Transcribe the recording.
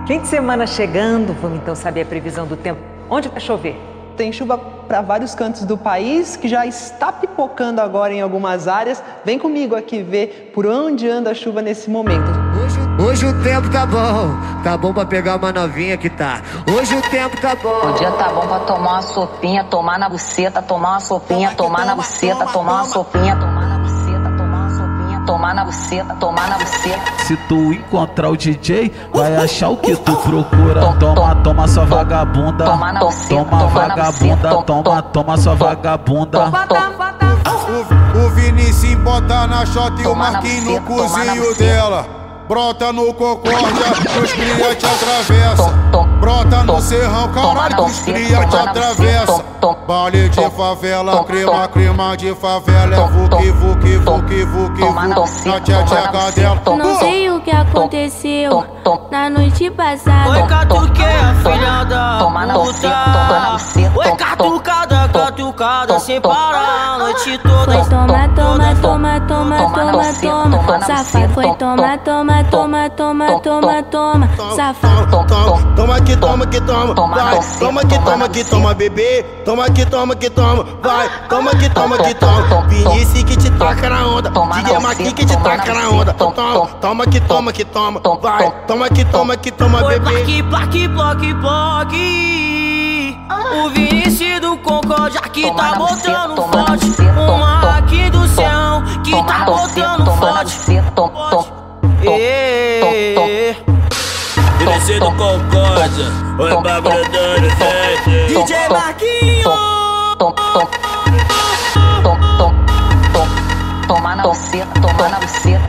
Fim de semana chegando, vamos então saber a previsão do tempo. Onde vai chover? Tem chuva para vários cantos do país, que já está pipocando agora em algumas áreas. Vem comigo aqui ver por onde anda a chuva nesse momento. Hoje o tempo tá bom pra pegar uma novinha que tá. Hoje o tempo tá bom. O dia tá bom pra tomar uma sopinha, tomar na buceta, tomar uma sopinha, tomar na buceta, tomar uma sopinha, tomar na buceta, tomar uma sopinha, tomar na buceta, tomar na buceta. Se tu encontrar o DJ, vai achar o que tu procura. Toma sua vagabunda. Toma vagabunda, toma sua vagabunda. O Vinicius bota na shot e o Marquinhos no cozinho dela. Brota no Concórdia, que os cria te atravessa. Brota no Serrão, caralho, que os cria te atravessa. Baile de favela, crema de favela. É vuki, na tcheca dela. Não sei o que aconteceu na noite passada. Oi, catuqueia, filha da puta. Oi, catucada, sem parar a noite toda. Foi toma, safado. Foi toma, safado. Toma que toma, vai. Toma que toma, bebê. Toma que toma, vai. Toma que toma. Vinicius que te taca na onda. DJ Marquinhos que te taca na onda. Toma que toma, vai. Toma que toma, bebê. Plaque. O Vinicius do Concórdia que tá botando forte. Uma aqui do céu que tá botando forte. Vinicius do Concórdia, oi bagulho doido, DJ Marquinhos. Toma na buceta, toma na buceta.